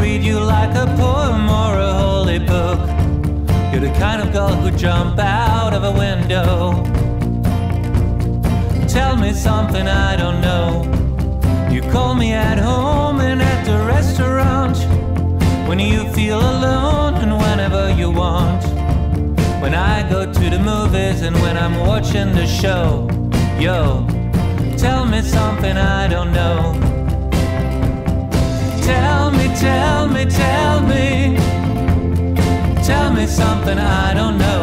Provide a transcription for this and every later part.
read you like a poem or a holy book. You're the kind of girl who'd jump out of a window. Tell me something I don't know. You call me at home and at the restaurant, when you feel alone and whenever you want. When I go to the movies and when I'm watching the show. Yo, tell me something I don't know. Tell me, tell me, tell me. Tell me something I don't know.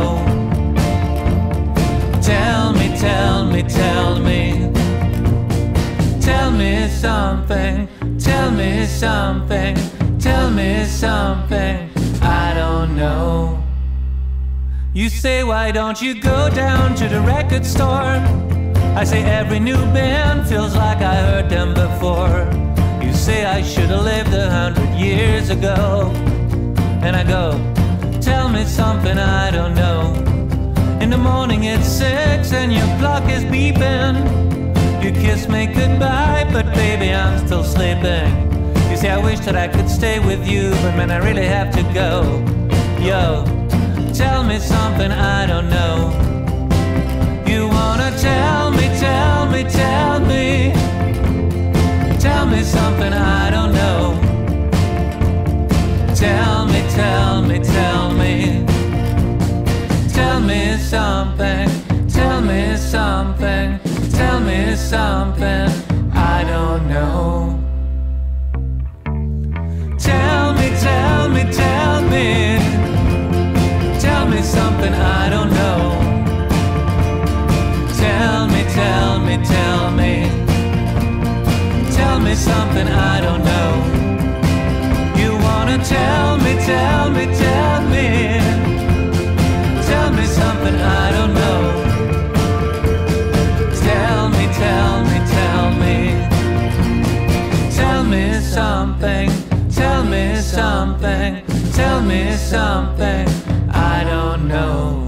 Tell me, tell me, tell me. Tell me something, tell me something, tell me something I don't know. You say, why don't you go down to the record store? I say, every new band feels like I heard them before. You say I should have lived 100 years ago. And I go, tell me something I don't know. In the morning it's 6 and your clock is beeping. You kiss me goodbye, but baby I'm still sleeping. You say I wish that I could stay with you, but man I really have to go. Yo, tell me something I don't know. You wanna tell me, tell me, tell me. Tell me something I don't know. Tell me, tell me, tell me. Tell me something, tell me something, tell me something I don't know. Tell me, tell me, tell me. Tell me something I don't know. Tell me, tell me, tell me. Tell me something I don't know. You wanna tell me, tell me, tell me. Tell me something I don't know. Tell me, tell me, tell me. Tell me something, tell me something, tell me something I don't know.